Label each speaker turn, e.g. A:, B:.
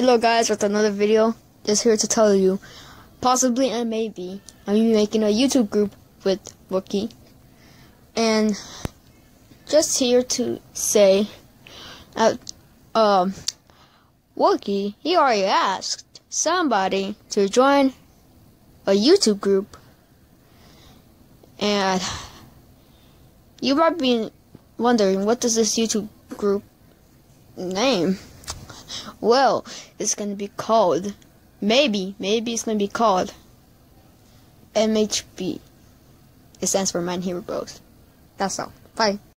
A: Hello guys, with another video. Just here to tell you, possibly and maybe, I'm making a YouTube group with Wookie. And just here to say that Wookie, he already asked somebody to join a YouTube group. And you might be wondering, what does this YouTube group name? Well, it's gonna be called, maybe it's gonna be called MHB. It stands for Man Hero Bros. That's all. Bye.